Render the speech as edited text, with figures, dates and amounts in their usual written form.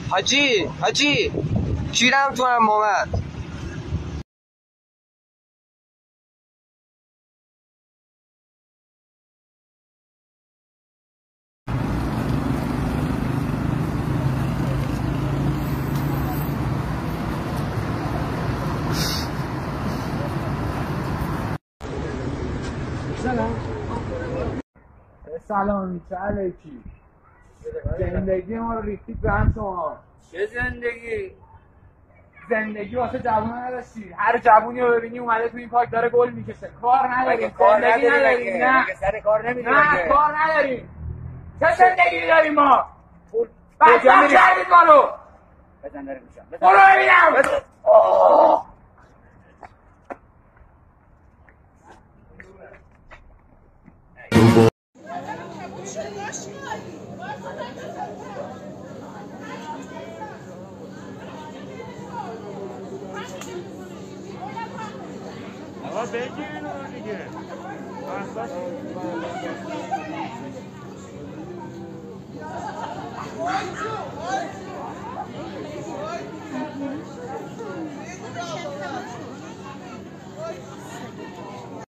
حاجی کیرم تو عمامه. سلام چه علیکی. زندگی ما رو ریختید به هم شما. چه زندگی واسه جوون نداشتی. هر جوونی رو ببینی اومده تو این پارک داره گل میکشه. کار نداریم. زندگی نداریم. نه سر کار نمیریم. نه کار نداریم. چه زندگی داریم ما؟ کجا کردید ما رو. بزن داره میشم. برو ببینم. آقا بگیرین اون دیگه.